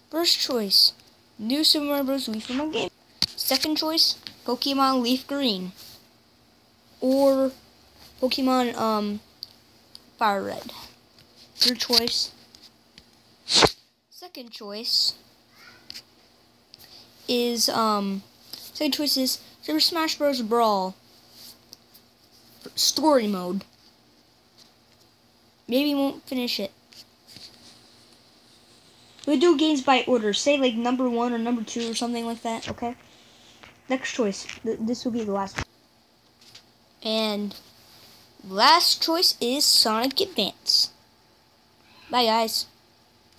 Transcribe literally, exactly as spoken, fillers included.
First choice, New Super Mario Bros. Wii for my game. Second choice, Pokemon Leaf Green. Or Pokemon um Fire Red. Third choice. Second choice is um second choice is Super Smash Bros. Brawl. Story mode. Maybe won't finish it. We'll do games by order. Say like number one or number two or something like that, okay? Next choice. Th this will be the last one. And last choice is Sonic Advance. Bye guys.